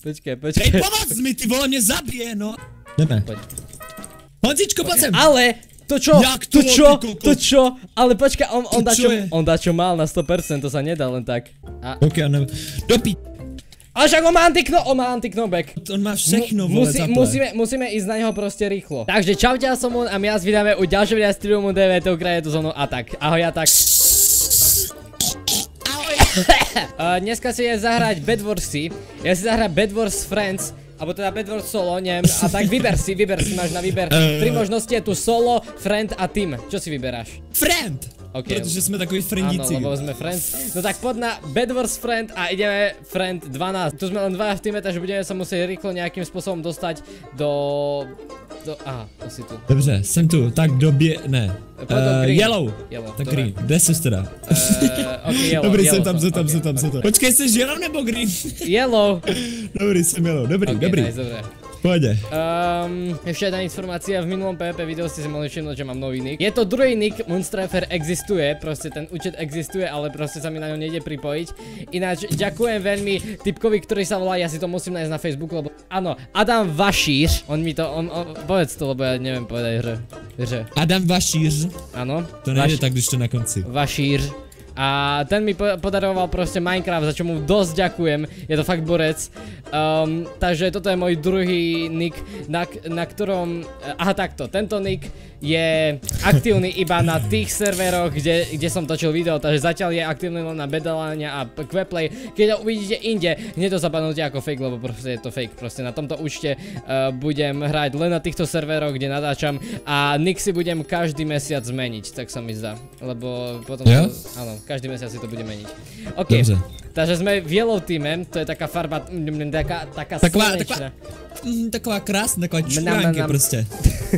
Počkej. Dej pomoc mi, ty vole, mě zabije, no. Jdeme. Pojď. Honzičko, pojď sem. Ale, to čo? Jak to, To čo? Ale počkaj, on dá čo mal na 100%, to sa nedá len tak. Ok, on nevím. Dopí. Ale však on má anti-knockback. On má všechno, vole, musíme ísť na neho proste rýchlo. Takže čaute, ja som Moon a my vás vydáme u ďalšieho videa Streamu DV, je tu so mnou Atak. Ahoj Atak. Dneska si je zahrať Bed Warsy. Ja si zahrať Bed Wars Friends, alebo teda Bed Wars Solo, neviem. A tak vyber si, máš na výber. Tri možnosti je tu Solo, Friend a Team. Čo si vyberáš? Friend! Okay. Protože jsme takový friendíci. Áno, lebo sme friends. No tak poď na Bed Wars Friend a ideme Friend 12. Tu sme len dvaja v týme, takže budeme sa musieť rýchlo nejakým spôsobom dostať do... Aha, asi tu. Dobře, jsem tu, tak ne. Yellow. Tak green, kde jsi teda? Okay, yellow. Dobrý, jsem tam. Počkej, jsi yellow nebo green? Yellow. Dobrý, jsem yellow, dobrý. Nice, dobré. Pojde. Ešte jedna informácia, v minulom PvP videu ste si mohli všimnúť, že mám nový nick. Je to druhý nick, Moonstrifer existuje, proste ten účet existuje, ale proste sa mi na ňo nejde pripojiť. Ináč, ďakujem veľmi typkovi, ktorý sa volá, ja si to musím nájsť na Facebooku, lebo áno, Adam Vašíř, on mi to, povedz to, lebo ja neviem povedať, že. Adam Vašíř? Áno. To nejde tak, když to na konci. Vašíř. A ten mi podaroval proste Minecraft, za čo mu dosť ďakujem, je to fakt borec. Takže toto je môj druhý nick, na ktorom, aha takto, tento nick je aktívny iba na tých serveroch, kde som točil video, takže zatiaľ je aktívny len na Bedalania a Queplay. Keď ho uvidíte inde, hneď to zapadnúte ako fake, lebo proste je to fake, proste na tomto účte budem hrať len na týchto serveroch, kde natáčam a nick si budem každý mesiac zmeniť, tak sa mi zdá, lebo potom, áno, každý mesiac si to bude meniť. OK, takže sme v yellow týme, to je taká farba, taká slnečná. Taková krásna, taková čuránky proste.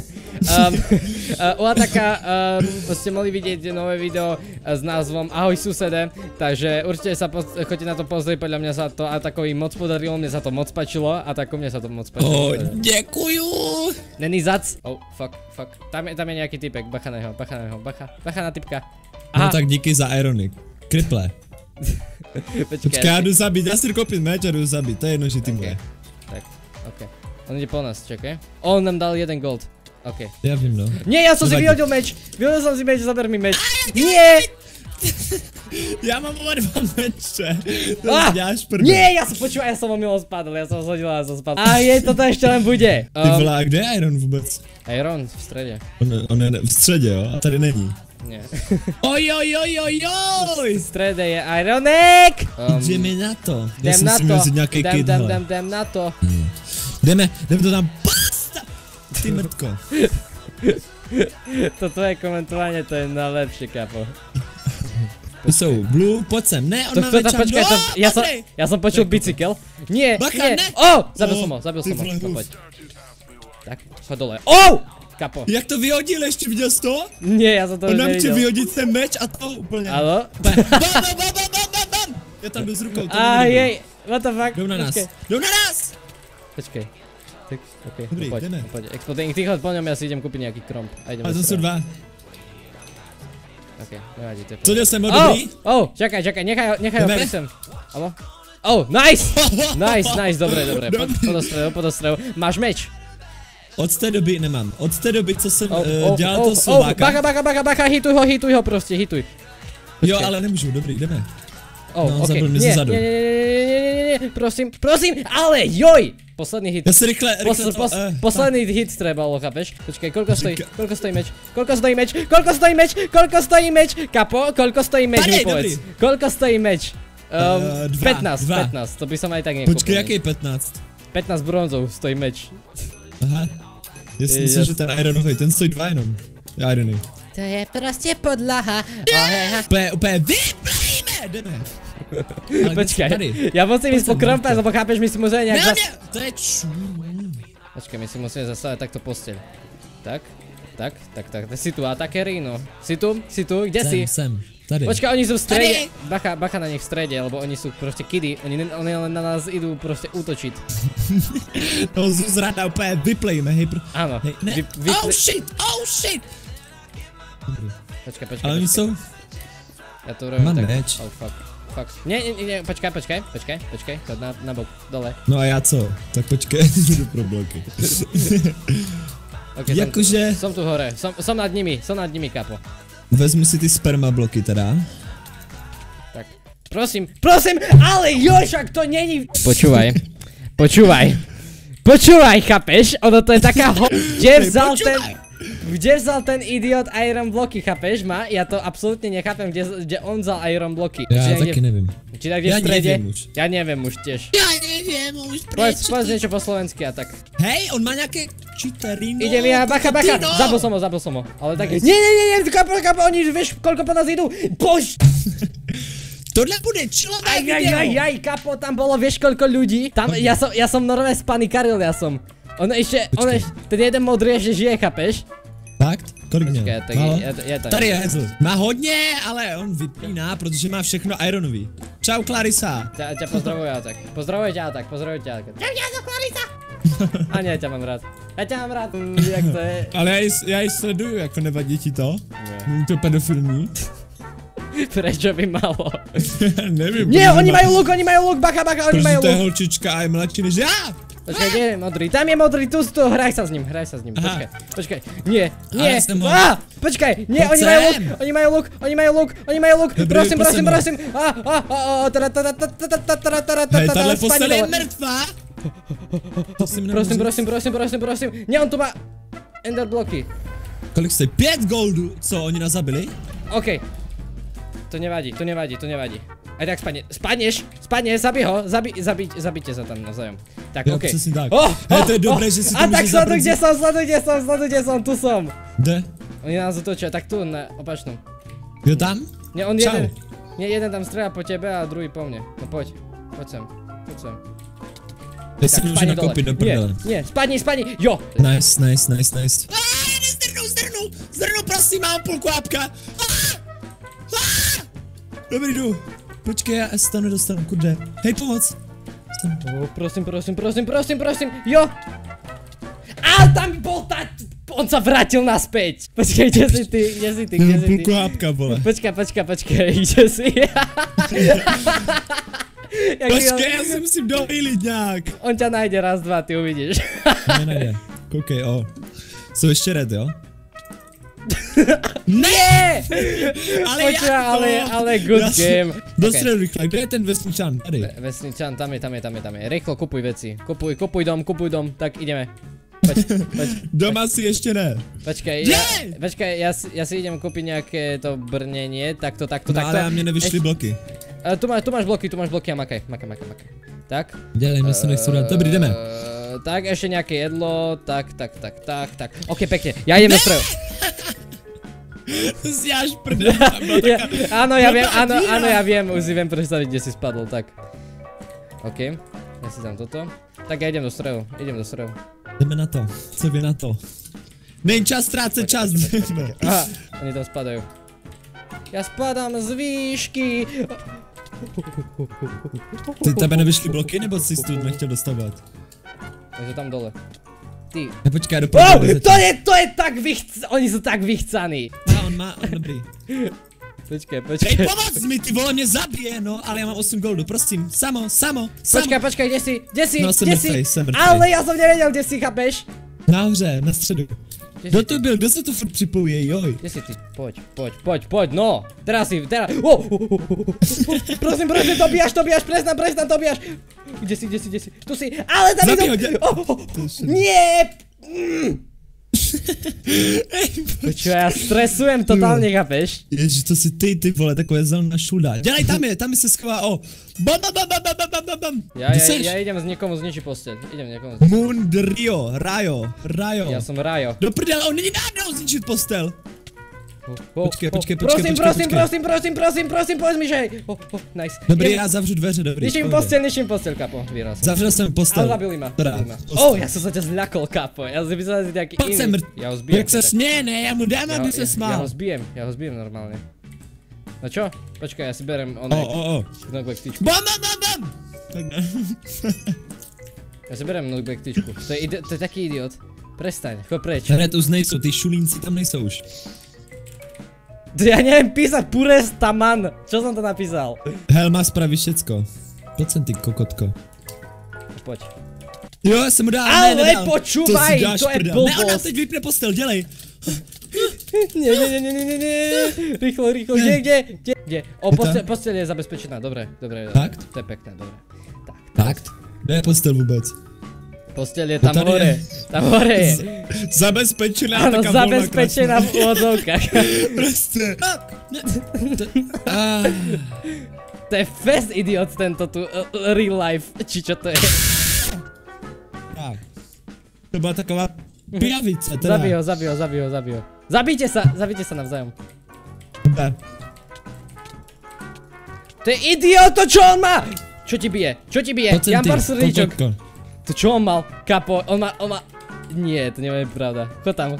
U Ataka ste mohli vidieť nové video s názvom Ahoj susede, takže určite sa choďte na to pozrieť, podľa mňa sa to Atakovi moc podarilo, mne sa to moc páčilo, Ataku mne sa to moc páčilo. Ďakujú! Není zac? Fuck. Tam je nejaký typek, bacha na neho, bacha na typka. No tak díky za Ironic. Kriple. Počkej, já jdu zabít, já si koupit meč a jdu zabít, to je jedno, že ty moje. Tak, ok. On ide po nás, čakaj. On nám dal jeden gold. Ok. Ja vím, no. Nie, ja som si vyhodil meč. Vyhodil som si meč, zaber mi meč. Nie! Ja mám oba dva meče. To děláš první. Nie, ja som počúval, ja som omylom spadol, ja som zhodil a ja som spadol. A jej, toto ešte len bude. Ty vole, a kde je Iron vůbec? Iron v strede. On je v středě, jo? A tady není. Nie. Oj! V strede je Ironic! Jdeme na to. Jdem na to. Jdem na to. Jdeme to tam. Basta! Ty mrtko. To tvoje komentovanie, to je najlepšie, kapo. To jsou blue, pojď sem, ne, on má večer, ja som počul bicykel. Nie, nie. Zabil som ho, poď. Tak, chod dole. Kapo. Jak to vyhodil, ještě viděl jsi to? Nie, já jsem to neviděl. On nám chce vyhodit ten meč a to úplně. Áno? Bam! Já tam jdu s rukou, to jej, what the fuck? Jdou na nás! Počkej. Tak, okej, dobrý, jdeme. Exploding, ty chod po ňom, ja si idem kúpiť nejaký kromp. A to sú dva. Okej, nevadí, to je co jdel sem, dobrý? Čakaj, nechaj ho presem. Alo? Nice, dobre, pod ostrehu. Máš meč? Od té doby nemám. Od té doby, co jsem dělal to Slováka. Bacha, hituj ho prostě, hituj. Jo, ale nemůžu, dobrý, jdeme. Okej, nie, prosím, ale joj! Posledný hit. Ja si rýchle, posledný hit trebalo, chápeš? Počkej, koľko stojí meč? Kapo, koľko stojí meč, mi povedz. Koľko stojí meč? 15, to by som aj tak nekúpil. Počkej, jaký 15? 15 bronzov stojí meč. Aha. Ja si myslím, že ten Ironovej, ten stojí 2 jenom. Ironovej. To je prostě podlaha. Úplně vyplejme, jdeme. Počkaj, ja musím ísť po krompe, lebo chápeš, my si musíme nejak to je Počkaj, my si musíme zastavať takto posteľ. Tak, si tu, Atakerino. Si tu, kde si? Sem, tady. Počkaj, oni sú v strede. Bacha na nich v strede, lebo oni sú proste kidy. Oni len na nás idú proste útočiť. To zrada úplně vyplejme, hej. Áno. Oh shit! Počkaj. Ale oni sú... Ja to urobím tak. Mám meč. Fuck. fuck. Nie, počkaj, to na bok, dole. No a já co? Tak počkej, jdu pro bloky. Okay, jakože... Som tu hore, som nad nimi, kápo. Vezmu si ty sperma bloky teda. Tak, prosím, ale však to není... Počúvaj, chápeš? Ono to je taká Kde vzal ten idiot iron bloky, chápeš ma? Ja to absolútne nechápem, kde on vzal iron bloky. Ja taky neviem. Či tak kde v strede? Ja neviem už tiež. Ja neviem už, prečo? Povedz niečo po slovensky a tak. Hej, on má nejaké čiterino. Idem ja, bacha, zabil som ho, ale tak... Nie, kapo, oni vieš koľko po nás idú? Bož! Tohle bude čilové video. Aj, kapo, tam bolo vieš koľko ľudí. Tam, ja som normálne spanikaril, On ešte, ten jeden modrý ešte žije, chápeš? Fakt? Kolik měl? Tady je Hazel. Má hodně, ale on vypíná, protože má všechno ironový. Čau, Clarisa. Ťa pozdravuj a tak. Pozdravuj ťa a tak. Čau, Clarisa. A nie, ťa mám rád. Ja ťa mám rád. Jak to je? Ale já ji sleduju, jako nevadí ti to? Není to pedofilní? Prečo by malo? Nevím. Nie, oni majú luk, bacha, oni majú luk. Protože to je holčička a je mladší než já. Počkaj, kde je modrý? Tam je modrý, tu, hraj sa s ním, počkaj, nie, počkaj, nie, oni majú luk, prosím, hej, tahle postele je mrtvá. Prosím, nie, on tu má ender bloky. Kolik stojí? 5 goldů, co oni nás zabili? OK, to nevadí. Aj tak spadneš, zabij ho, zabijte sa tam navzájom. Tak, OK. Přesně tak. Hej, to je dobré, že si to můžeš zabrzdit. A tak sleduj, kde som, tu som. Kde? Oni nás otočia, tak tu, na opačnom. Jo tam? Nie, jeden tam strieľa po tebe a druhý po mne. No poď sem. Teď si může nakopit do prdele. Nie, spadni, jo. Nice. Zdrnu, prosím, mám půlku ápka. Dobrý, jdu. Počkej, já se tam nedostanu, kurde. Hej, pomoc. Prosím, jo. Ale tam bol on sa vrátil naspäť. Počkej, kde si ty? Půlku ápka, vole. Počkej, kde si? Počkej, já si musím dohýlit nějak. On ťa najde raz, dva, ty uvidíš. Nejde. Koukej, Jsou ještě red, jo? Ne! Ale good game. Dostřel rychle, kde je ten vesničan? Tady. Vesničan, tam je. Rýchlo kupuj veci. Kupuj dom, tak ideme. Poď. Doma si ještě ne. Počkej, ja si idem kúpiť nejaké to brnenie, takto. No ale a mne nevyšly bloky. Tu máš bloky a makaj. Tak. Dělej, mě se nechci dát. Dobrý, jdeme. Tak, ešte nejaké jedlo, tak. OK, pekne, ja idem do stroju. To si až prdel. Áno, ja viem, už si viem predstaviť, kde si spadol, tak. OK, ja si dám toto. Tak ja idem do stroju. Jdeme na to, co vy na to? Není čas ztrácet čas. Aha, oni tam spadajú. Ja spadám z výšky. Ty tebe nevyšly bloky, nebo jsi tu nechtěl dostávat? Takže tam dole. Ty. Počkej, To je tak oni sú tak vychcaní. On dobrý. Počkej. Hej, pomoc mi, ty vole, mě zabije, no, ale já mám 8 goldu, prosím, samo. Počkej, kde si? No, jsem mrtvej. Ale ja som nevedel, kde si, chápeš? Nahoře, na středu. Kdo to byl? Kdo se tu furt připojuje, joj? Kde si ty? Poď, no. Teraz. Prosím, dobíjaš, prestan, dobíjaš. Kde si? Tu si, ale tam nie! Počuj, ja stresujem totálne, chápeš? Ježiš, to si ty vole, takové zelená šuda. Dělej, tam se schová, bam. Ja idem z niekomu zničiť posteľ. Mundrio, Rajo. Ja som Rajo. Do prdele, on není náhodou zničit postel. Počkej. Prosím, povedz mi, že hej. Nice. Dobrý, já zavřu dveře, dobrý. Ničím posteľ, kapo. Zavřel jsem postel. Ale zabili ma. Ja som sa ťa zľakol, kapo. Ja si myslel, že si nejaký iný. Ja ho zbijem. Jak sa směje, ne, já mu dám, aby se smál. Ja ho zbijem normálne. No čo? Počkaj, ja si berem knockback tyčku. Bam! Ja si berem knockback tyčku. To je taký idiot. Prestaň, chod preč. Red už nejsou, ty šulínci tam nejsou už. Ja neviem písať Purestaman. Čo som to napísal? Helma spraví všecko. Poď sem, ty kokotko. Poď. Jo, já jsem mu dal, ale ne, nedal. počúvaj, to je blbosť. Ne, ona teď vypne postel, dělej. Nie. Rýchlo, kde? O, postel je zabezpečená, dobre. Fakt? To je pekné, dobre. Fakt? Kde je postel vůbec? Postel je tam hore. Tam hore je. Zabezpečená, áno, taká zabezpečená v úvodzovkách. Prostě. To je fest idiot tento tu real life, či čo to je. Tak. To byla taková pijavice, teda. Zabij ho. Zabijte sa navzájom. Ne. To je idiot, to čo on má? Čo ti bije? Ja mám pár srdíčok. To čo on mal? Kapo, on má... Nie, to nie je pravda. Chod tam.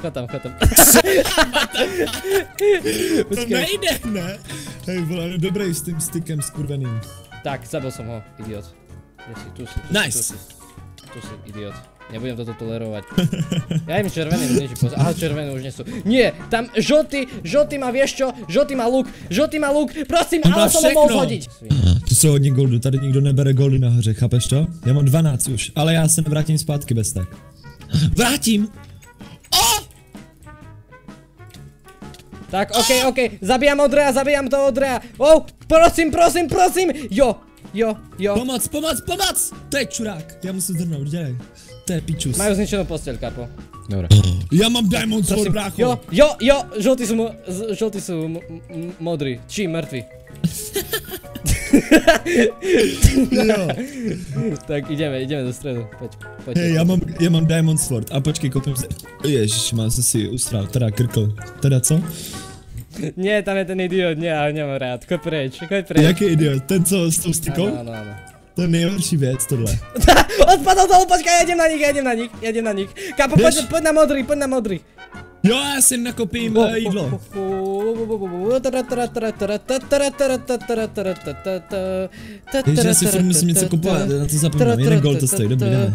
To nejde, ne? Hej, vole, dobrý s tým stykem skurveným. Tak, zabil som ho, idiot. Tu si, idiot. Nebudem toto tolerovať. Ja im červený už niečo pozrieť. Aha, červené už nie sú. Nie, tam žltý má, vieš čo? Žltý má luk, prosím, ale som ho mohol zhodiť. Tu jsou hodně goldu, tady nikdo nebere goldy nahoře, chápeš to? Já mám 12 už, ale já se nevrátím zpátky bez tak. Vrátím! Tak, okej, zabijam to Odrea. Oh, prosím. Jo. Pomoc! To je čurák, já musím zdrnout, dělej. To je pičus. Majú zničenú posteľ, kapo. Dobre. Ja mám Diamond Sword, brácho. Jo, žltí sú modrí, či mŕtvi. Tak ideme do stredu, poď. Hej, ja mám Diamond Sword a počkej, koupím se. Ježiš, mám se si ustral, teda krkl. Teda co? Nie, tam je ten idiot, ja nemám rád, choď preč. Jaký idiot? Ten co s tou stykou? Áno. To je nejhorší věc, tohle. Odpadol dolu, počkaj, ja idem na nich. Kapo, poď na modrý. Jo, já si nakopím jídlo. Ježiš, já si furt musím něco kupovat, na to zapomínám, jeden gold to stojí, dobrý, jdeme.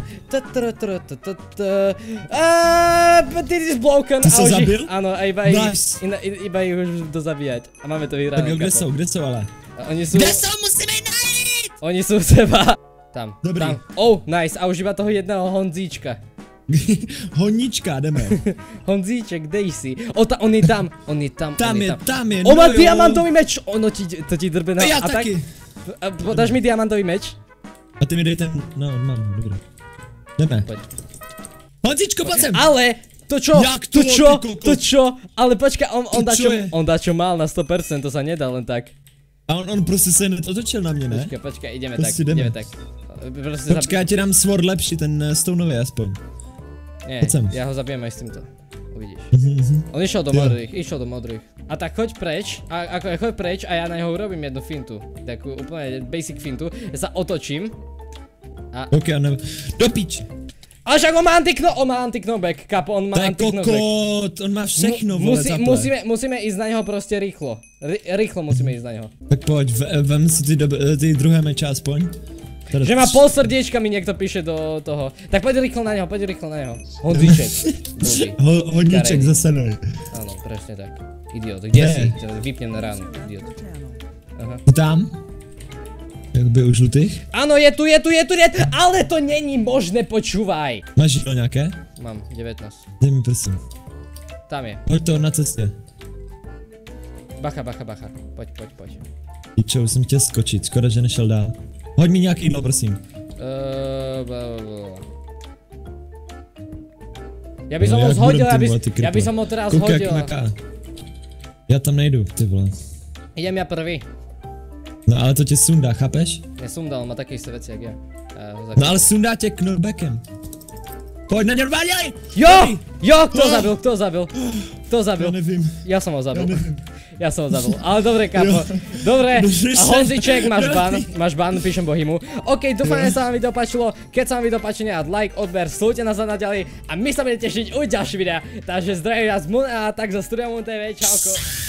Ty jsi broken. Ty jsi zabil? Áno, a iba ich už dozabíjať. A máme to vyhrané. Tak jo, kde jsou ale? Kde jsou, musíme najít! Oni sú seba. Tam. Dobrý. Oh, nice, a už iba toho jedného Honzíčka. Honíčka, jdeme. Honzíček, dej si. On je tam. Tam je. On má diamantový meč. Ono to ti drbe na... A já taky. Podáš mi diamantový meč? A ty mi dej ten, no, mám, dobré. Jdeme. Poď. Honzíčko, pojď sem. Ale, to čo? Ale počkaj, on dá čo mal na 100%, to sa nedá len tak. A on prostě se otočil na mě, ne? Počkej, ideme prostě tak. Počkej, já ti dám sword lepší, ten stoneový aspoň. Nie, ja ho zabijem aj s týmto. Uvidíš. On išiel do modrých. A tak choď preč a ja na neho urobím jednu fintu. Takú úplne basic fintu. Ja sa otočím. Ok, do piči. Ale však on má anti-knockback, kapo, on má anti-knockback. To je kokot, on má všechno, vole, musíme ísť na neho proste rýchlo. Rýchlo musíme ísť na neho. Tak poď, vem si ty druhé meče aspoň. Že má pol srdiečka mi niekto píše do toho. Tak poď rýchlo na neho. Honzíček. Honíček zase ne. Áno, presne tak. Idiot, kde si? Vypnem na ránu, idiot. Aha. Tam? Jakby u žlutých? Áno, je tu, ale to není možné, počúvaj. Máš jídlo nějaké? Mám, 19. Dej mi prosím. Tam je. Hoď to na cestě. Bacha. Poď. Čo, už jsem chtěl skočit, škoda, že nešel dál. Hoď mi nějaký jídlo, prosím. Ja by som ho zhodil, ja by som ho teraz zhodil. Já tam nejdu, ty vole. Idem ja prvý. No ale to tě sundá, chápeš? Nesundá, on má také isté veci, jak ja. No ale sundá tě knockbackem. Pojď na něj, váděj! Jo, kto zabil? Já nevím. Ja som ho zabil. Ale dobre, kapo. Dobre, a Honziček, máš ban, píšem Bohymu. OK, dúfam, že sa vám video páčilo. Keď sa vám video páči, nejak like, odber, sledujte nás za naďalej a my sa budeme tešiť u ďalších videa. Takže zdravím vás, a tak za Studio Moon TV, čauko.